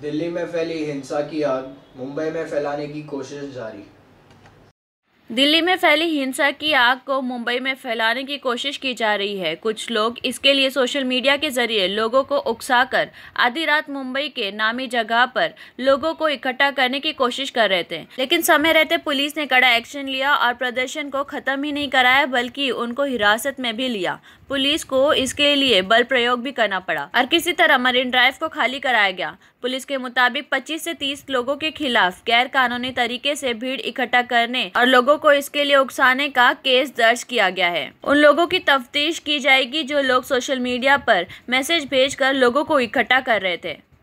दिल्ली में फैली हिंसा की आग, मुंबई में फैलाने की कोशिश जारी। दिल्ली में फैली हिंसा की आग को मुंबई में फैलाने की कोशिश की जा रही है। कुछ लोग इसके लिए सोशल मीडिया के जरिए लोगों को उकसाकर आधी रात मुंबई के नामी जगह पर लोगों को इकट्ठा करने की कोशिश कर रहे थे, लेकिन समय रहते पुलिस ने कड़ा एक्शन लिया और प्रदर्शन को खत्म ही नहीं कराया बल्कि उनको हिरासत में भी लिया। पुलिस को इसके लिए बल प्रयोग भी करना पड़ा और किसी तरह मरीन ड्राइव को खाली कराया गया। पुलिस के मुताबिक 25 से 30 लोगों के खिलाफ गैर कानूनी तरीके से भीड़ इकट्ठा करने और लोगों को इसके लिए उकसाने का केस दर्ज किया गया है। उन लोगों की तफ्तीश की जाएगी जो लोग सोशल मीडिया पर मैसेज भेजकर लोगों को इकट्ठा कर रहे थे।